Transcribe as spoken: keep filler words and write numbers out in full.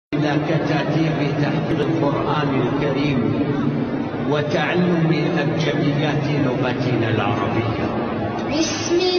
إلى كتاتيب تحفيظ القرآن الكريم وتعلم أبجديات لغتنا العربية. بسم